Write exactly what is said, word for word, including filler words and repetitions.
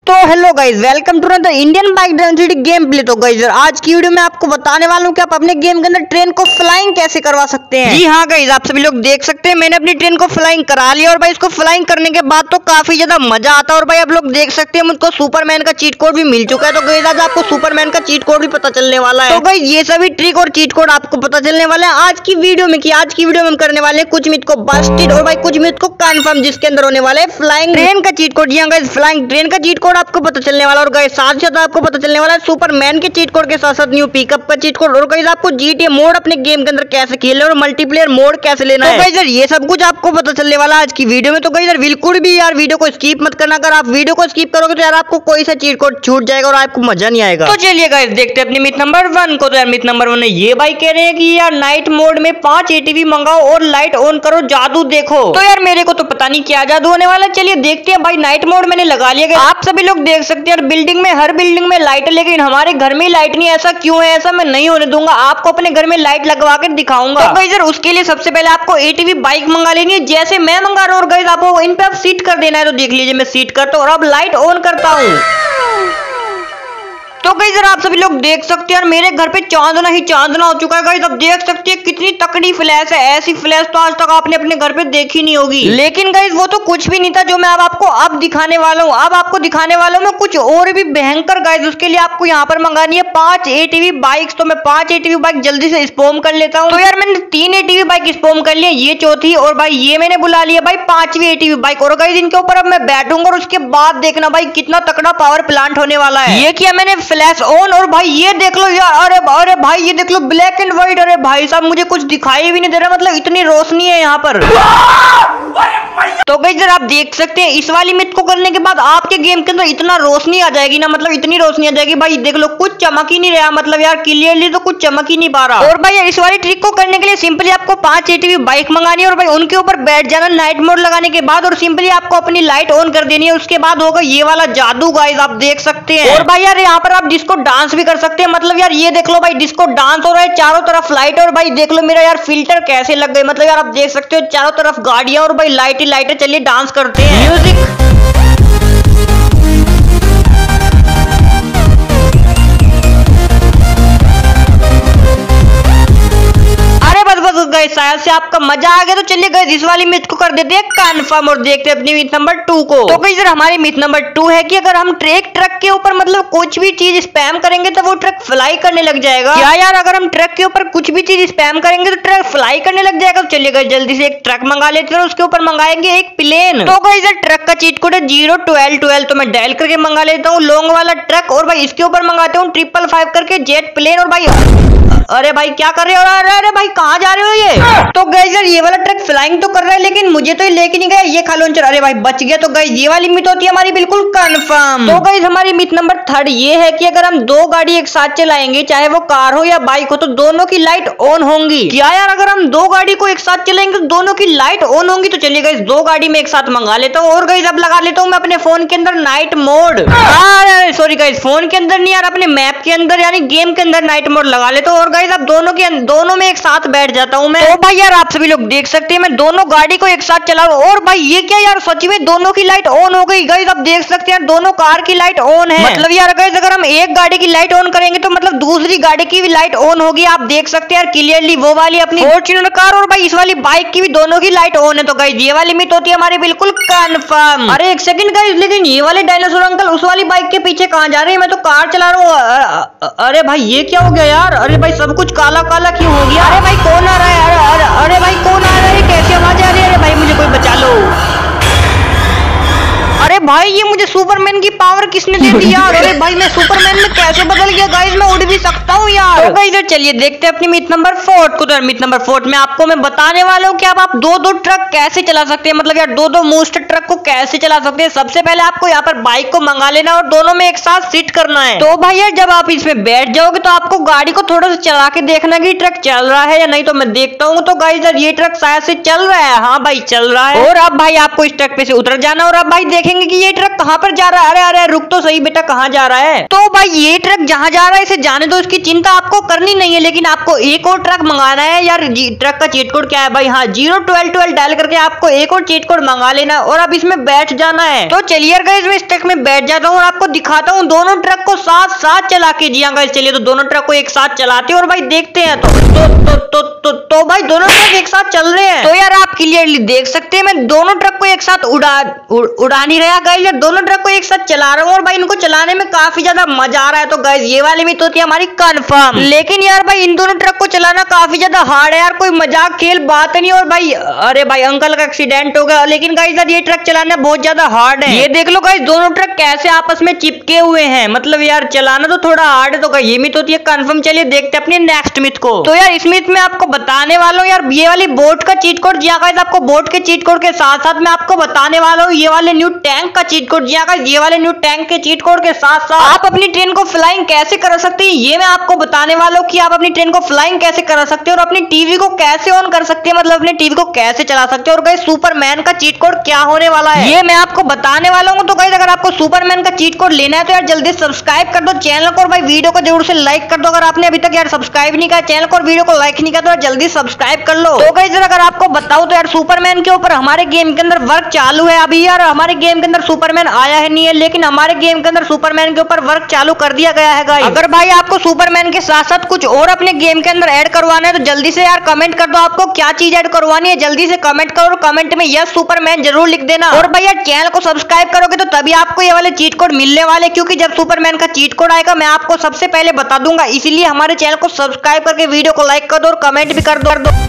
तो hello guys, welcome to the Indian bike density game play. तो guys आज की वीडियो में आपको बताने वाला हूँ कि आप अपने गेम के अंदर ट्रेन को फ्लाइंग कैसे करवा सकते हैं। जी हाँ गाइज, आप सभी लोग देख सकते हैं मैंने अपनी ट्रेन को फ्लाइंग करा लिया और भाई इसको फ्लाइंग करने के बाद तो काफी ज्यादा मजा आता है। और भाई आप लोग देख सकते हैं मुझको सुपरमैन का चीट कोड भी मिल चुका है। तो गाइज आज आपको सुपरमैन का चीट कोड भी पता चलने वाला है। तो गाइज ये सभी ट्रिक और चीट कोड आपको पता चलने वाला है आज की वीडियो में। कि आज की वीडियो में हम करने वाले हैं कुछ मिनट को बस्टेड और भाई कुछ मिनट को कंफर्म, जिसके अंदर होने वाला है फ्लाइंग ट्रेन का चीट कोड। जी हाँ गाइज, फ्लाइंग ट्रेन का चीट कोड आपको पता चलने वाला और गाइस साथ साथ आपको पता चलने वाला है सुपरमैन के चीट कोड के साथ साथ न्यू पिकअप का चीट कोड। और गाइस आपको जीटीए मोड अपने गेम के अंदर कैसे खेलना और मल्टीप्लेयर मोड कैसे लेना है। तो गाइस ये सब कुछ आपको पता चलने वाला है आज की वीडियो में। तो गाइस बिल्कुल भी यार वीडियो को स्किप मत करना। अगर आप वीडियो को स्किप करोगे तो यार आपको कोई सा चीट कोड छूट जाएगा और आपको मजा नहीं आएगा। तो चलिए गाइस देखते हैं अपनी मिथ नंबर वन को। तो यार मिथ नंबर वन ये भाई कह रहे हैं कि यार नाइट मोड में पांच एटीवी मंगाओ और लाइट ऑन करो, जादू देखो। तो यार मेरे को तो पता नहीं क्या जादू होने वाला। चलिए देखते हैं भाई। नाइट मोड मैंने लगा लिया। आप सभी लोग देख सकते हैं बिल्डिंग में हर बिल्डिंग में लाइट है, लेकिन हमारे घर में लाइट नहीं। ऐसा क्यों है? ऐसा मैं नहीं होने दूंगा। आपको अपने घर में लाइट लगवा कर दिखाऊंगा। तो गाइस उसके लिए सबसे पहले आपको एटीवी बाइक मंगा लेनी है, जैसे मैं मंगा रहा हूँ। और गाइस आपको इन पे आप सीट कर देना है। तो देख लीजिए मैं सीट करता हूँ और अब लाइट ऑन करता हूँ। तो गाइस आप सभी लोग देख सकते हैं मेरे घर पे चांदना ही चांदना हो चुका है। गाइस आप देख सकते हैं कितनी तकड़ी फ्लैश है। ऐसी फ्लैश तो आज तक आपने अपने घर पे देखी नहीं होगी। लेकिन गाइस वो तो कुछ भी नहीं था जो मैं अब आपको अब दिखाने वाला हूँ। अब आपको दिखाने वाला हूँ मैं कुछ और भी भयंकर। गाइस उसके लिए आपको यहाँ पर मंगानी है पांच एटीवी बाइक्स। तो मैं पांच एटीवी बाइक जल्दी से स्पॉन कर लेता हूँ। तो यार मैंने तीन एटीवी बाइक स्पॉन कर लिया, ये चौथी और भाई ये मैंने बुला लिया भाई पांचवी एटीवी बाइक। और गाइस इनके ऊपर अब मैं बैठूंगा और उसके बाद देखना भाई कितना तकड़ा पावर प्लांट होने वाला है। ये किया मैंने फ्लैश ऑन और भाई ये देख लो यार। अरे अरे भाई ये देख लो ब्लैक एंड व्हाइट। अरे भाई साहब मुझे कुछ दिखाई भी नहीं दे रहा, मतलब इतनी रोशनी है यहाँ पर। तो गाइस आप देख सकते हैं इस वाली मिथ को करने के बाद आपके गेम के अंदर इतना रोशनी आ जाएगी ना, मतलब इतनी रोशनी आ जाएगी भाई देख लो कुछ चमक ही नहीं रहा। मतलब यार क्लियरली तो कुछ चमक ही नहीं पा रहा। और भाई यार इस वाली ट्रिक को करने के लिए सिंपली आपको पांच एटीवी बाइक मंगानी है और भाई उनके ऊपर बैठ जाना नाइट मोड लगाने के बाद। और सिंपली आपको अपनी लाइट ऑन कर देनी है। उसके बाद होगा ये वाला जादू। गाइस आप देख सकते हैं। और भाई यार यहाँ पर आप डिस्को डांस भी कर सकते हैं। मतलब यार ये देख लो भाई डिस्को डांस हो रहा है, चारों तरफ लाइट। और भाई देख लो मेरा यार फिल्टर कैसे लग गए। मतलब यार आप देख सकते हो चारों तरफ गाड़ियां और भाई लाइट ही लाइट। चलिए डांस करते हैं। म्यूजिक गाइस शायद से आपका मजा आ गया। तो चलिए गाइस इस वाली मिथ को कर देते हैं कंफर्म और देखते हैं अपनी मिथ नंबर टू को। तो गाइस हमारी मिथ नंबर टू है कि अगर हम ट्रक ट्रक के ऊपर मतलब कुछ भी चीज स्पैम करेंगे तो वो ट्रक फ्लाई करने लग जाएगा। क्या यार अगर हम ट्रक के ऊपर कुछ भी चीज स्पैम करेंगे तो ट्रक फ्लाई करने लग जाएगा। तो चलिए गाइस जल्दी से एक ट्रक मंगा लेते हैं, उसके ऊपर मंगाएंगे एक प्लेन। तो गाइस ट्रक का चीट कोड है जीरो ट्वेल्व ट्वेल्व। तो मैं डायल करके मंगा लेता हूँ लॉन्ग वाला ट्रक और भाई इसके ऊपर मंगाता हूँ ट्रिपल फाइव करके जेट प्लेन। और भाई अरे भाई क्या कर रहे हो? अरे अरे भाई कहाँ जा रहे हो ये? तो गाइस यार ये वाला ट्रक फ्लाइंग तो कर रहा है लेकिन मुझे तो ये लेके नहीं गया। ये खा लॉन्चर। अरे भाई बच गया। तो गाइस ये वाली मिथ होती है हमारी बिल्कुल कंफर्म। तो गाइस हमारी मिथ नंबर थर्ड ये है कि अगर हम दो गाड़ी एक साथ चलाएंगे, चाहे वो कार हो या बाइक हो, तो दोनों की लाइट ऑन होंगी। क्या यार अगर हम दो गाड़ी को एक साथ चलाएंगे तो दोनों की लाइट ऑन होंगी? तो चलिए गाइस दो गाड़ी में एक साथ मंगा लेता हूँ। और गाइस अब लगा लेता हूँ मैं अपने फोन के अंदर night mode. Sorry guys phone के अंदर नहीं यार, अपने मैप के अंदर यानी गेम के अंदर नाइट मोड लगा लेता हूँ। और गाइस अब दोनों के दोनों में एक साथ बैठ जाता हूँ मैं। तो भाई यार आप सभी लोग देख सकते हैं मैं दोनों गाड़ी को एक साथ चला रहा हूँ। और भाई ये क्या यार सच में दोनों की लाइट ऑन हो गई। गाइस आप देख सकते हैं दोनों कार की लाइट ऑन है। मतलब यार गाइस अगर हम एक गाड़ी की लाइट ऑन करेंगे तो मतलब दूसरी गाड़ी की भी लाइट ऑन होगी। आप देख सकते हैं यार क्लियरली वो वाली अपनी फॉर्च्यूनर कार और भाई इस वाली बाइक की भी दोनों की लाइट ऑन है। तो गाइस ये वाली मिथ होती है हमारी बिल्कुल कंफर्म। अरे एक सेकंड गाइस, लेकिन ये वाले डायनासोर अंकल उस वाली बाइक के पीछे कहाँ जा रहे हैं? मैं तो कार चला रहा हूँ। अरे भाई ये क्या हो गया यार? अरे भाई सब कुछ काला काला क्यों हो गया? अरे भाई कौन आ रहा है? अरे अरे अरे भाई कौन आ रहा है? कैसी आवाज आ रही है? अरे भाई मुझे कोई बचा लो। अरे भाई ये मुझे सुपरमैन की पावर किसने दे दी यार? अरे भाई मैं सुपरमैन में कैसे बदल गया? गाइस मैं उड़ भी सकता हूँ यार। तो गाइस चलिए देखते हैं अपनी मिथ नंबर फोर्थ को। तो मिथ नंबर फोर्थ में आपको मैं बताने वाला हूँ कि आप, आप दो दो ट्रक कैसे चला सकते हैं। मतलब यार दो दो मोस्ट ट्रक को कैसे चला सकते हैं। सबसे पहले आपको यहाँ पर बाइक को मंगा लेना और दोनों में एक साथ सीट करना है। तो भाई यार जब आप इसमें बैठ जाओगे तो आपको गाड़ी को थोड़ा सा चला के देखना कि ट्रक चल रहा है या नहीं। तो मैं देखता हूँ। तो गाइस ये ट्रक शायद से चल रहा है। हाँ भाई चल रहा है। और अब भाई आपको इस ट्रक पे से उतर जाना और अब भाई देखेंगे देखेंगे कि ये ट्रक कहाँ पर जा रहा है। अरे अरे रुक तो सही बेटा, कहाँ जा रहा है? तो भाई ये ट्रक जहाँ जा रहा है इसे जाने दो, इसकी चिंता आपको करनी नहीं है। लेकिन आपको एक और ट्रक मंगाना है यार। ट्रक का चीट कोड क्या है भाई? हाँ, जीरो ट्वेल्व ट्वेल्व डायल करके आपको एक और चीट कोड मंगा लेना और अब इसमें बैठ जाना है। तो चलिए यार गाइस, मैं इस ट्रक में बैठ जाता हूँ और आपको दिखाता हूँ दोनों ट्रक को साथ साथ चला के। जी हाँ गाइस, चलिए तो दोनों ट्रक को एक साथ चलाते हैं और भाई देखते हैं। तो तो तो तो तो, तो भाई दोनों ट्रक एक साथ चल रहे हैं। तो यार आप क्लियरली देख सकते हैं मैं दोनों ट्रक को एक साथ उड़ा उ, उड़ा नहीं रहा गाइस, यार दोनों ट्रक को एक साथ चला रहा हूँ और भाई इनको चलाने में काफी ज्यादा मजा आ रहा है। तो गाइस ये वाली भी तो थी हमारी कंफर्म, लेकिन यार भाई इन दोनों ट्रक को चलाना काफी ज्यादा हार्ड है यार, कोई मजाक खेल बात नहीं। और भाई अरे भाई अंकल का एक्सीडेंट हो गया। लेकिन गाइस यार ये ट्रक चलाना बहुत ज्यादा हार्ड है। ये देख लो गाइस दोनों ट्रक कैसे आपस में चिपके हुए हैं, मतलब यार चलाना तो थोड़ा हार्ड है। तो ये मिथ होती है कंफर्म। चलिए देखते हैं अपनी नेक्स्ट मिथ को। तो यार इस मिथ में आपको बताने वाला हूँ यार ये वाली बोट का चीट कोड। जी हाँ गाइस, आपको बोट के चीट कोड के साथ साथ मैं आपको बताने वाला हूँ ये वाले न्यू टैंक का चीट कोड। जी हाँ गाइस, ये वाले न्यू टैंक के चीट कोड के साथ साथ आप अपनी ट्रेन को फ्लाइंग कैसे कर सकते हैं ये मैं आपको बताने वाला हूँ कि आप अपनी ट्रेन को फ्लाइंग कैसे कर सकते हैं और अपनी टीवी को कैसे ऑन कर सकते हैं, मतलब अपनी टीवी को कैसे चला सकते हैं। और गाइस सुपरमैन का चीट कोड क्या होने वाला है ये मैं आपको बताने वाला हूँ। तो गाइस अगर आपको सुपरमैन का चीट कोड लेना है तो यार जल्दी सब्सक्राइब कर दो चैनल को और भाई वीडियो को जरूर से लाइक कर दो। अगर आपने अभी तक यार सब्सक्राइब नहीं किया चैनल को और वीडियो को लाइक नहीं किया तो यार जल्दी सब्सक्राइब कर लो। तो गाइस अगर आपको बताऊं तो यार सुपरमैन के ऊपर हमारे गेम के अंदर वर्क चालू है अभी। यार हमारे गेम के अंदर सुपरमैन आया है नहीं है, लेकिन हमारे गेम के अंदर सुपरमैन के ऊपर वर्क चालू कर दिया गया है गाइस। अगर भाई आपको सुपरमैन के साथ साथ कुछ और अपने गेम के अंदर ऐड करवाना है तो जल्दी से यार कमेंट कर दो आपको क्या चीज ऐड करवानी है। जल्दी से कमेंट करो और कमेंट में यस सुपरमैन जरूर लिख देना। और भाई यार चैनल को सब्सक्राइब करोगे तो तभी आपको ये वाले चीट कोड मिलने वाले, क्योंकि जब सुपरमैन का चीट कोड आएगा मैं आपको सबसे पहले बता दूंगा। इसीलिए हमारे चैनल को सब्सक्राइब करके वीडियो को लाइक कर दो और कमेंट भी कर दो।